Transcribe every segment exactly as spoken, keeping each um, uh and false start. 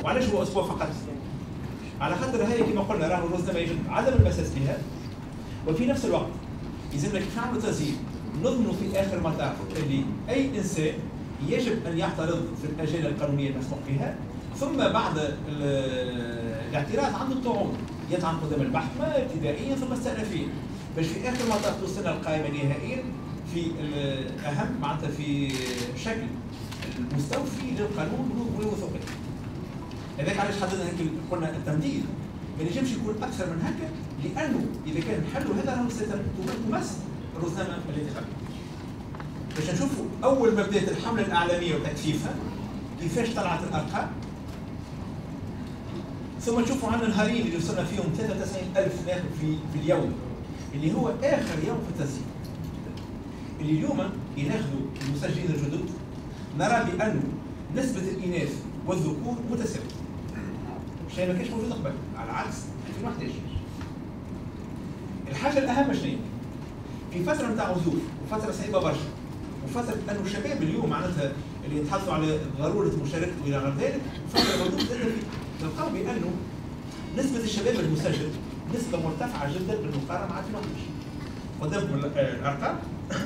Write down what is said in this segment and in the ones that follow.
وعلاش هو اسبوع فقط؟ على خاطر هاي كما قلنا راهو الرزنامه يجب عدم المساس بها، وفي نفس الوقت يلزمنا كيف نعملوا تسجيل نضمنوا في اخر المطاف اللي اي انسان يجب ان يعترض في الاجاله القانونيه المسموح بها، ثم بعد الاعتراض عنده الطعون يطعن قدام المحكمه ابتدائيا ثم استئنافيا، باش في اخر المطاف توصلنا القائمه نهائيا في الاهم معناتها في شكل المستوفي للقانون والوثوقيه. هذاك علاش حددنا هيك قلنا التمديد ما ينجمش يكون اكثر من هكا، لانه اذا كان نحلوا هذا راهو ستمس الرزنامه الانتخابيه. باش نشوفوا اول ما بدات الحمله الاعلاميه وتكثيفها كيفاش طلعت الارقام، ثم تشوفوا عندنا نهارين اللي وصلنا فيهم ثلاثة وتسعين ألف ناخذ في في اليوم اللي هو اخر يوم في التسجيل. اللي اليوم يناخذوا المسجلين الجدد نرى بأن نسبة الإناث والذكور متساوية. شيء ما كانش موجود قبل، على عكس ألفين وأحد عشر. الحاجة الأهم شنو هي؟ في فترة نتاع عزوف وفترة صعيبة برشا وفترة أنه الشباب اليوم معناتها اللي يتحدثوا على ضرورة مشاركته إلى غير ذلك، فترة غضوب جدا تلقاو بأنه نسبة الشباب المسجل نسبة مرتفعة جدا بالمقارنة مع ألفين وأحد عشر. قدامكم الأرقام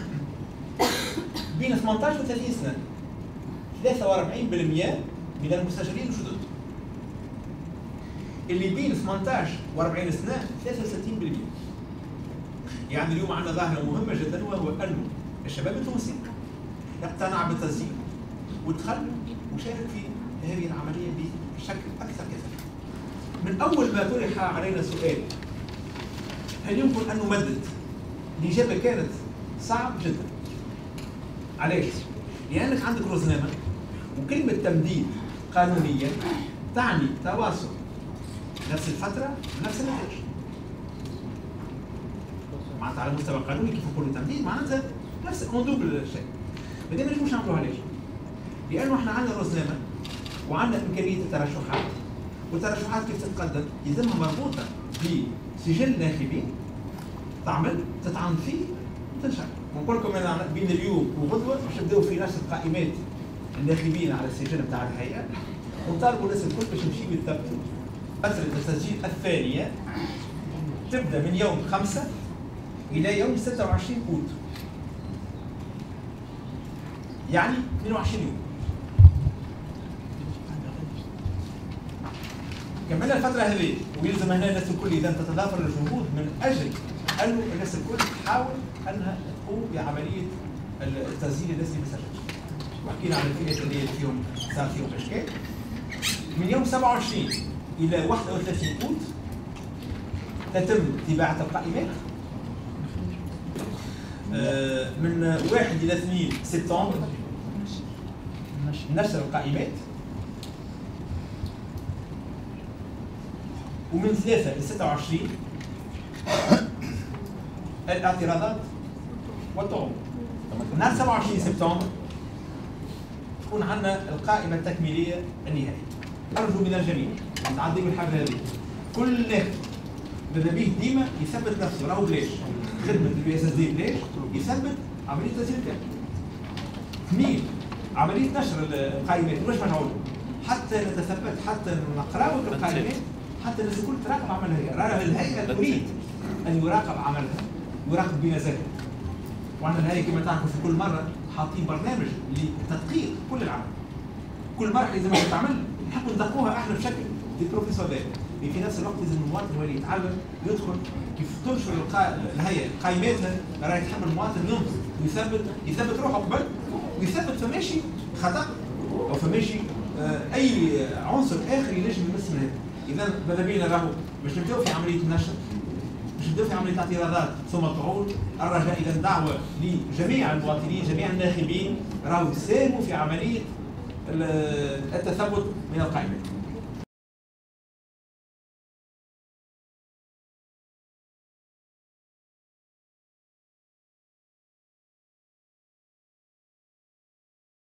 بين ثمانية عشر و ثلاثين سنة ثلاثة وأربعين بالمئة من المسجلين الجدد. اللي بين ثمانية عشر و أربعين سنة ثلاثة وستين بالمئة. يعني اليوم عندنا ظاهرة مهمة جدا وهو أنه الشباب التونسي اقتنع بالتسجيل ودخل وشارك في هذه العملية بشكل أكثر كثافة. من أول ما طرح علينا سؤال هل يمكن أن نمدد؟ الإجابة كانت صعب جدا. علاش؟ لأنك عندك رزنامة وكلمة تمديد قانونيا تعني تواصل نفس الفترة ونفس النتائج. معناتها على المستوى القانوني كيف نقولوا تمديد معناتها نفس اون دوبل شيء. بعدين ما نجموش نعملوها علاش؟ لأنه احنا عندنا رزنامة وعندنا إمكانية الترشحات، والترشحات كيف تتقدم؟ يلزمها مربوطة بسجل ناخبين تعمل تتعامل فيه وتنشر. ونقول لكم انا بين اليوم وغدوه باش نبداو في نشر قائمات الناخبين على السجل نتاع الهيئه، ونطالبوا الناس الكل باش نمشيو يثبتوا. فتره التسجيل الثانيه تبدا من يوم خمسة الى يوم ستة وعشرين اوت، يعني اثنين وعشرين يوم. كملنا الفتره هذه ويلزم هنا الناس الكل اذا تتضافر الجهود من اجل انه الناس الكل تحاول انها تقوم بعمليه التسجيل الناس اللي ما سجلتش. وحكينا على الفئات اللي فيهم صار فيهم اشكال. من يوم سبعة وعشرين الى واحد وثلاثين اوت تتم طباعه القائمات. من واحد الى اثنين سبتمبر نشر القائمات. ومن ثلاثة إلى ستة وعشرين الاعتراضات والطعون. نهار سبعة وعشرين سبتمبر تكون عندنا القائمة التكميلية النهائية. أرجو من الجميع نتعدي بالحاجة هذه. كل ناخب ماذا بيه ديما يثبت نفسه، راهو بلاش. خدمة البي اس اس دي بلاش، يثبت عملية التسجيل تاعو. اثنين عملية نشر القائمات، واش ما نعودوا؟ حتى نتثبت، حتى نقراو القائمات، حتى الناس الكل تراقب عملها هي، راه الهيئة تريد أن يراقب عملها، يراقب بنزاهة. وعندنا الهيئة كما تعرفوا في كل مرة حاطين برنامج لتدقيق كل العمل. كل مرة إذا ما تعمل نحبوا ندقوها احنا بشكل دي بروفيسيونيل، في نفس الوقت لازم المواطن هو اللي يتعلم يدخل كيف تنشر الهيئة قائماتها، راه يتحمل المواطن ينظر ويثبت يثبت روحه قبل ويثبت فماشي خطأ أو فماشي آه أي عنصر آخر ينجم يمس من هذا. إذا ماذا بينا راهو باش نبداو في عملية النشر، باش نبداو في عملية اعتراضات ثم طعون. الرجاء إذا دعوة لجميع المواطنين جميع الناخبين راهو يساهموا في عملية التثبت من القائمات.